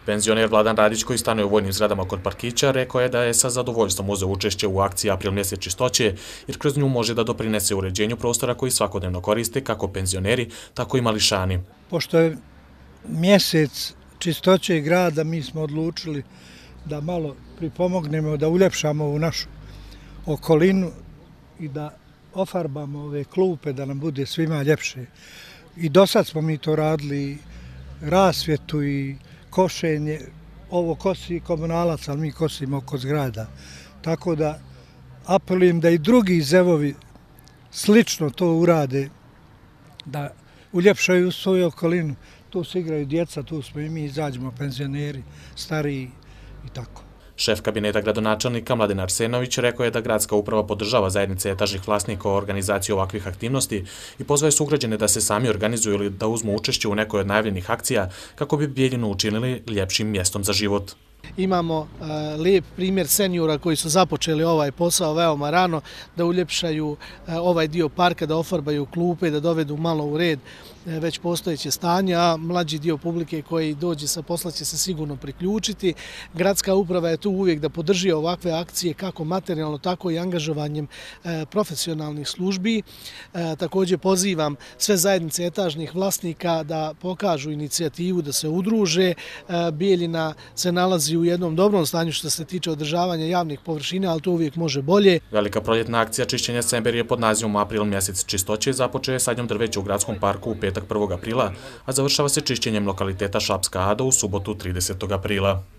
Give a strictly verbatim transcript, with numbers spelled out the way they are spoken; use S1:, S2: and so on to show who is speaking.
S1: Penzioner Vladan Radić, koji stanuje u vojnim zgradama kod Parkića, rekao je da je sa zadovoljstvom uzeo učešće u akciji April mjesec čistoće, jer kroz nju može da doprinese uređenju prostora koji svakodnevno koriste kako penzioneri, tako i mališani.
S2: Pošto je mjesec čistoće grada, mi smo odlučili da malo pripomognemo, da uljepšamo ovu našu okolinu i da ofarbamo ove klupe da nam bude svima ljepše. I do sad smo mi to radili, rasvjetu i košenje, ovo kosi komunalac, ali mi kosimo oko zgrada. Tako da apelujem da i drugi zevovi slično to urade, da uljepšaju svoju okolinu. Tu se igraju djeca, tu smo i mi, izađemo penzioneri, stariji i tako.
S1: Šef kabineta gradonačelnika Mladen Arsenović rekao je da gradska uprava podržava zajednice etažnih vlasnika u organizaciji ovakvih aktivnosti i pozvaje sugrađane da se sami organizuju ili da uzmu učešće u nekoj od najavljenih akcija kako bi Bijeljinu učinili ljepšim mjestom za život.
S3: Imamo uh, lijep primjer seniora koji su započeli ovaj posao veoma rano, da uljepšaju uh, ovaj dio parka, da ofarbaju klupe, da dovedu malo u red uh, već postojeće stanje, a mlađi dio publike koji dođe sa posla će se sigurno priključiti. Gradska uprava je tu uvijek da podrži ovakve akcije kako materijalno, tako i angažovanjem uh, profesionalnih službi. Uh, također pozivam sve zajednice etažnih vlasnika da pokažu inicijativu, da se udruže. Uh, Bijeljina se nalazi u jednom dobrom stanju što se tiče održavanja javnih površina, ali to uvijek može bolje.
S1: Velika proljetna akcija čišćenja Semberije pod nazivom April mjesec čistoće započeo je sadnjom drveća u gradskom parku u petak prvog aprila, a završava se čišćenjem lokaliteta Šapska Ada u subotu tridesetog aprila.